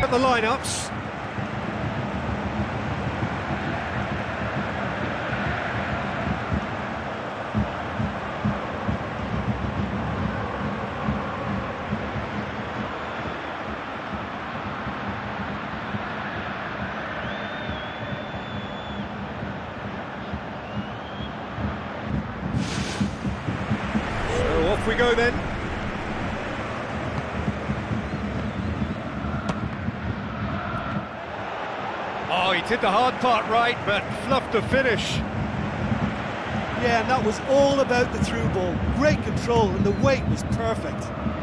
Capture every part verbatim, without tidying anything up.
At the lineups. So off we go then. Oh, he did the hard part right, but fluffed the finish. Yeah, and that was all about the through ball. Great control, and the weight was perfect.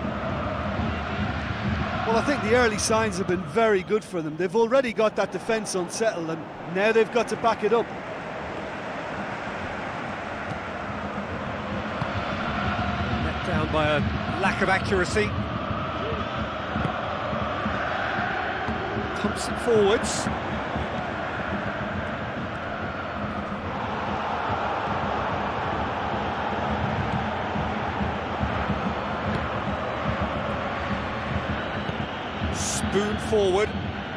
Well, I think the early signs have been very good for them. They've already got that defence unsettled, and now they've got to back it up. Let down by a lack of accuracy. Pumps it forwards. Spoon forward.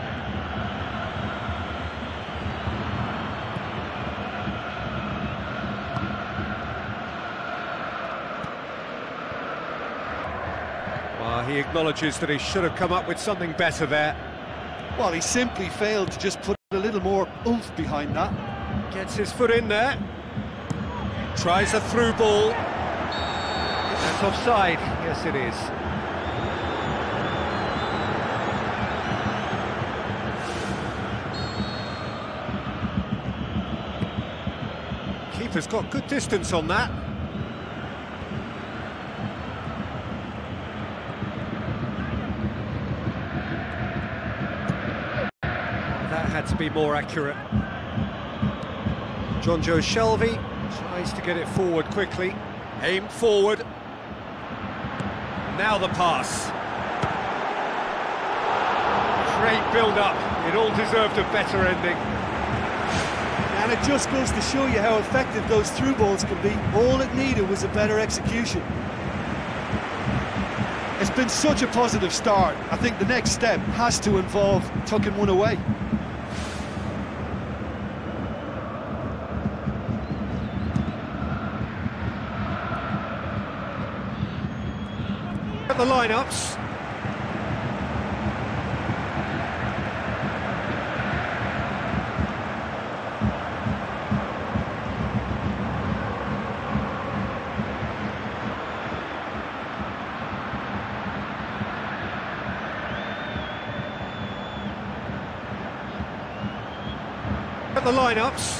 Well, he acknowledges that he should have come up with something better there. Well, he simply failed to just put a little more oomph behind that. Gets his foot in there. Tries a through ball. That's offside. Yes, it is. Keeper's got good distance on that. That had to be more accurate. Jonjo Shelvey tries to get it forward quickly. Aim forward. Now the pass. Great build-up. It all deserved a better ending. And it just goes to show you how effective those through balls can be. All it needed was a better execution. It's been such a positive start. I think the next step has to involve tucking one away. At the lineups. At the lineups.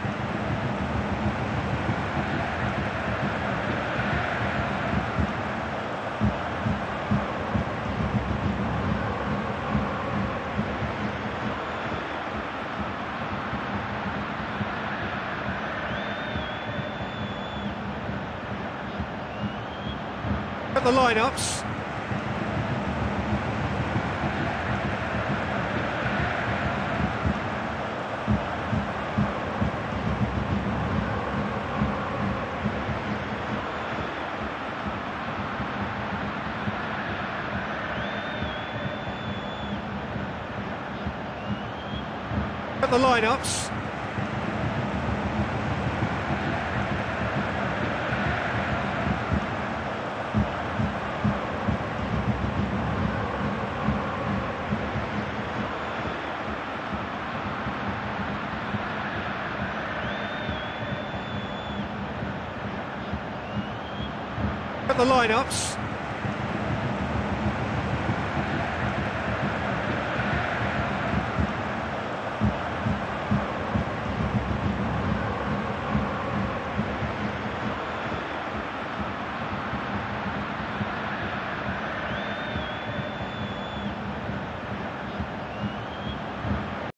At the lineups. At the lineups. At the lineups.